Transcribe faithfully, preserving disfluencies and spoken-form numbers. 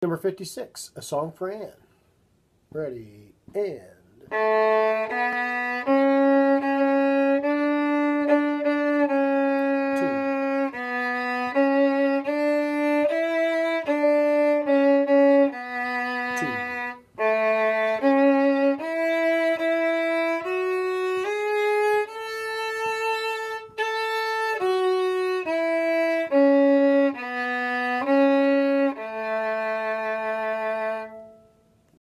Number fifty-six, A Song for Anne. Ready, and... Two. Two.